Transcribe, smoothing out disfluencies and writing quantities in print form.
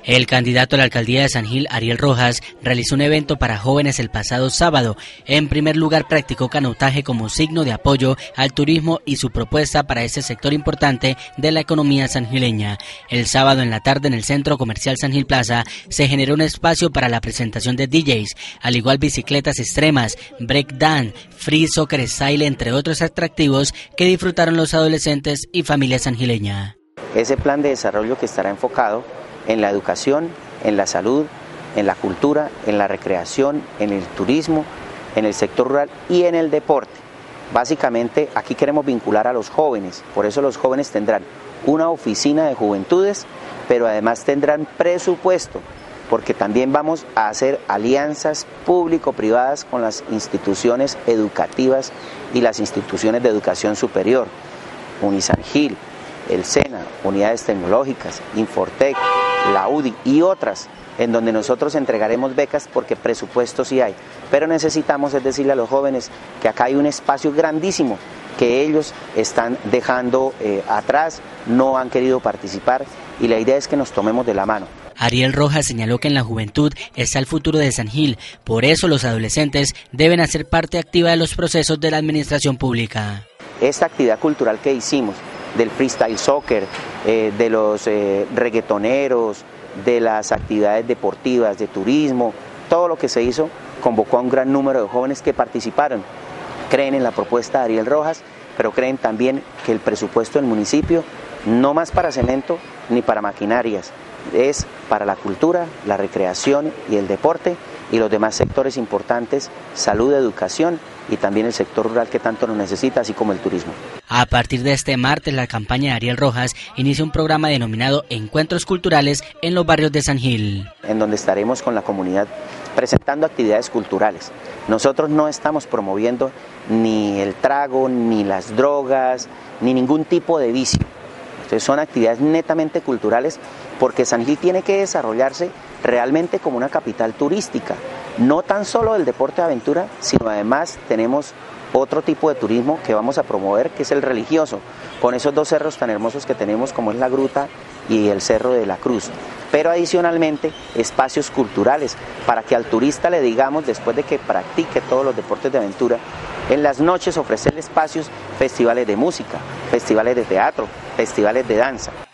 El candidato a la alcaldía de San Gil, Ariel Rojas, realizó un evento para jóvenes el pasado sábado. En primer lugar, practicó canotaje como signo de apoyo al turismo y su propuesta para este sector importante de la economía sangileña. El sábado en la tarde en el Centro Comercial San Gil Plaza se generó un espacio para la presentación de DJs, al igual bicicletas extremas, breakdance, free soccer style, entre otros atractivos que disfrutaron los adolescentes y familia sangileña. Ese plan de desarrollo que estará enfocado en la educación, en la salud, en la cultura, en la recreación, en el turismo, en el sector rural y en el deporte. Básicamente aquí queremos vincular a los jóvenes, por eso los jóvenes tendrán una oficina de juventudes, pero además tendrán presupuesto, porque también vamos a hacer alianzas público-privadas con las instituciones educativas y las instituciones de educación superior, Unisangil, el SENA, Unidades Tecnológicas, Infortec, la UDI y otras, en donde nosotros entregaremos becas porque presupuesto sí hay. Pero necesitamos es decirle a los jóvenes que acá hay un espacio grandísimo que ellos están dejando atrás, no han querido participar y la idea es que nos tomemos de la mano. Ariel Rojas señaló que en la juventud está el futuro de San Gil, por eso los adolescentes deben hacer parte activa de los procesos de la administración pública. Esta actividad cultural que hicimos, del freestyle soccer, de los reggaetoneros, de las actividades deportivas, de turismo, todo lo que se hizo convocó a un gran número de jóvenes que participaron. Creen en la propuesta de Ariel Rojas, pero creen también que el presupuesto del municipio no más para cemento ni para maquinarias, es para la cultura, la recreación y el deporte y los demás sectores importantes, salud, educación y también el sector rural que tanto nos necesita, así como el turismo. A partir de este martes, la campaña de Ariel Rojas inicia un programa denominado Encuentros Culturales en los barrios de San Gil. En donde estaremos con la comunidad presentando actividades culturales. Nosotros no estamos promoviendo ni el trago, ni las drogas, ni ningún tipo de vicio. Entonces son actividades netamente culturales porque San Gil tiene que desarrollarse realmente como una capital turística, no tan solo del deporte de aventura, sino además tenemos otro tipo de turismo que vamos a promover, que es el religioso, con esos dos cerros tan hermosos que tenemos como es la Gruta y el Cerro de la Cruz, pero adicionalmente espacios culturales para que al turista le digamos, después de que practique todos los deportes de aventura, en las noches ofrecerle espacios, festivales de música, festivales de teatro, festivales de danza.